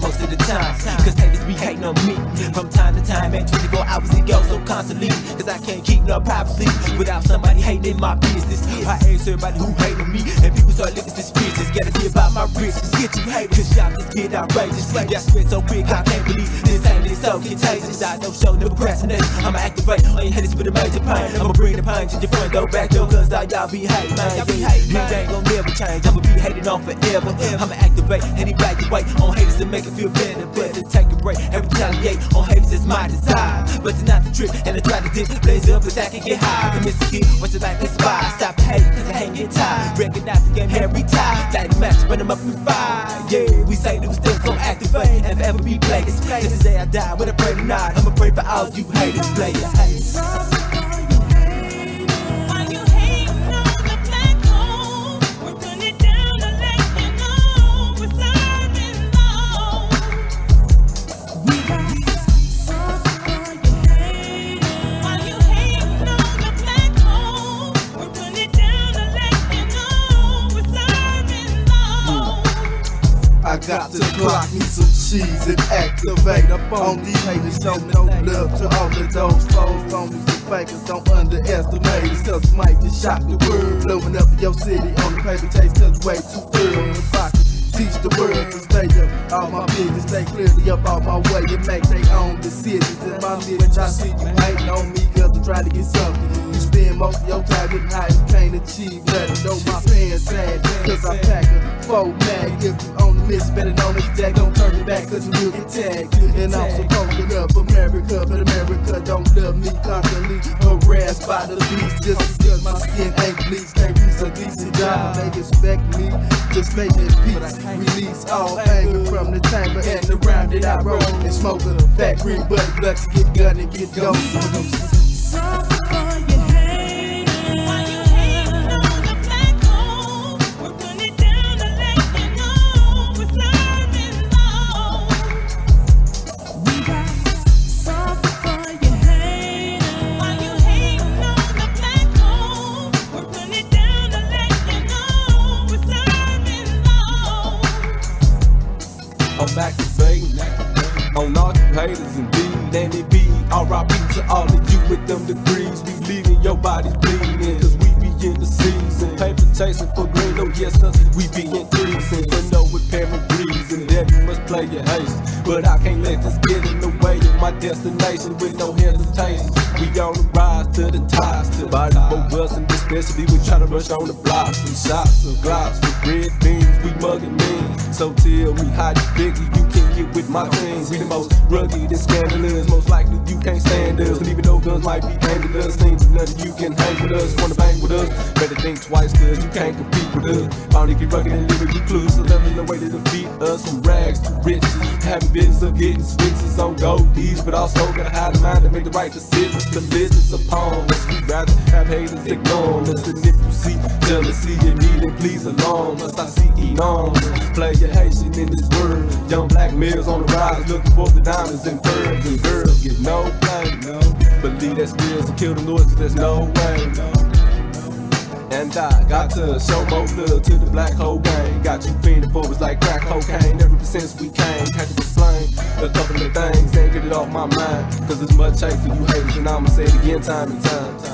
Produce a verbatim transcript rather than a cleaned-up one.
most of the time. Cause haters be hating on me from time to time, and twenty-four hours ago, so constantly. Cause I can't keep no privacy without somebody hating my business. I ask everybody who hate on me, and people start looking suspicious. Gotta be about my riches, get you haters, cause y'all just get outrageous. Y'all spread so quick, I can't believe this ain't it so contagious. I don't show no procrastination, I'ma activate on your haters with a major pain. I'ma bring the pain to your front door, back door, cause all y'all be hating, man. Y'all be hating, man. It ain't gon' never change, I'ma be hating on forever. I'ma activate and evacuate on haters to make it feel better. Better take a break and retaliate on haters, it's my desire. But it's not the trip, and I try to dip, blaze up, but I can get high. I miss the kid, what's it like, inspire. Stop hating, cause I ain't get tired. Recognize the game, every time. Light a match, burn them up in fire. Yeah, we say that we still gon' activate and forever be players. Just the day I die, when I pray tonight, I'ma pray for all you haters, players. Haters. I got to clock me some cheese and activate up on these haters. Show no love to all of those foes. On these fakers, don't underestimate us, cause it might just shock the world. Blowing up in your city on the paper chase, cause way too early. If I could teach the world to stay up all my business, stay clearly up all my way and make their own decisions. In my bitch, I see you hating on me cause I'm trying to get something. You spend most of your time getting high, you can't achieve nothing. Know my pants sad, cause I pack a four mag. If you on the miss, better know this jack, don't turn it back cause you will get tagged. And I'm supposed to love America, but America don't love me. Constantly harassed by the beast, just because my skin ain't bleached. Can't reach a decent job, they expect me just make it peace. Release all anger from the chamber and the round that I roll. And smoke a fat green butt, let's get gun and get going. I'm activating on all you haters indeed, and it be R I P to all of you with them degrees. We leaving your bodies bleeding, cause we be in the season. Paper chasing for green, oh yes sir, we be increasing. For no apparent reason that you must play your haste, but I can't let this get in the way of my destination with no hesitation. We on the rise to the ties, to body for us, and especially we try to rush on the blocks and shots of glocks with red beans. We mugging mean, so tell me how you figure you can get with my team. We the most rugged and scandalous, most likely you can't stand us. And even though guns might be aimed at us, ain't nothing you can hang with us. Wanna bang with us, better think twice cause you can't compete with us. Only get rugged and living recluse, so level the way to defeat us. From rags to riches, having business of getting switches on goldies, but also gotta have the mind to make the right decisions. Collisions upon us, we rather have haters ignore us. And if you see jealousy and need it, please alarm us. I see enormous play your Haitian in this world. Young black males on the rise, looking for the diamonds and pearls, and girls get no play. No. Believe that skills will kill the noise, cause there's no way. No. And I got to show more love to the black hole gang. Got you fiending for it's like crack cocaine. Ever since we came, had to explain a couple of things, ain't get it off my mind. Cause it's much hate for you haters, and I'ma say it again time and time.